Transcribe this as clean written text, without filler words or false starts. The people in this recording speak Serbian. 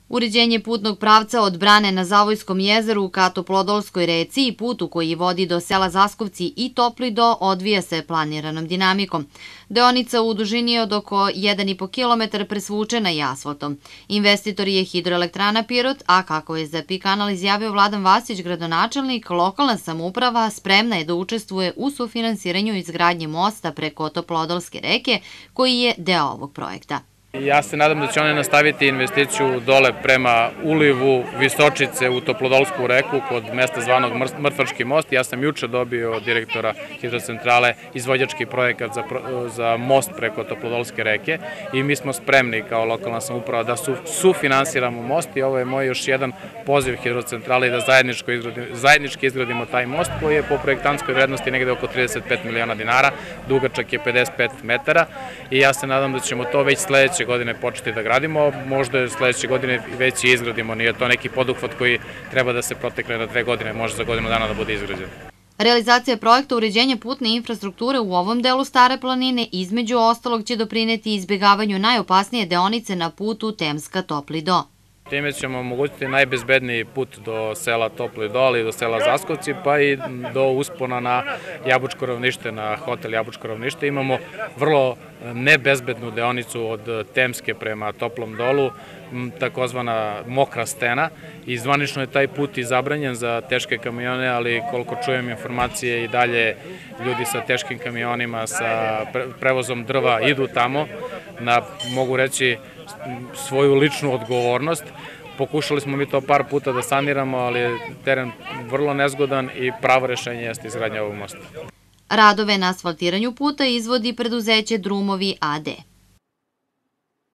Uređenje putnog pravca od brane na Zavojskom jezeru ka Toplodolskoj reci i putu koji vodi do sela Zaskovci i Topli Do odvija se planiranom dinamikom. Deonica u dužini od oko 1,5 km presvučena je asfaltom. Investitor je Hidroelektrana Pirot, a kako je za PI kanal izjavio Vladan Vasić, gradonačelnik, lokalna samouprava spremna je da učestvuje u sufinansiranju izgradnje mosta preko Toplodolske reke, koji je deo ovog projekta. Ja se nadam da će one nastaviti investiciju dole prema ulivu Visočice u Toplodolsku reku kod mesta zvanog Mrtvački most. Ja sam juče dobio od direktora hidrocentrale izvođački projekat za most preko Toplodolske reke i mi smo spremni kao lokalna samouprava da sufinansiramo most i ovo je moj još jedan poziv hidrocentrale da zajednički izgradimo taj most koji je po projektantskoj vrednosti negde oko 35 miliona dinara, dugačak je 55 metara i ja se nadam da ćemo to već sledeće godine početi da gradimo, možda sledeće godine već i izgradimo, nije to neki poduhvat koji treba da se protekne na 2 godine, može za godinu dana da bude izgrađen. Realizacija projekta uređenja putne infrastrukture u ovom delu Stare planine između ostalog će doprineti izbjegavanju najopasnije deonice na putu Temska-Topli Do. Time ćemo omogućiti najbezbedniji put do sela Topli Do, ali do sela Zaskovci, pa i do uspona na Jabučko ravnište, na hotel Jabučko ravnište. Imamo vrlo nebezbednu deonicu od Temske prema Toplom Dolu, takozvana mokra stena i zvanično je taj put i zabranjen za teške kamione, ali koliko čujem informacije i dalje ljudi sa teškim kamionima, sa prevozom drva idu tamo na, mogu reći, svoju ličnu odgovornost. Pokušali smo mi to par puta da saniramo, ali je teren vrlo nezgodan i pravo rešenje jeste izgradnja ovog mosta. Radove na asfaltiranju puta izvodi preduzeće Drumovi a.d.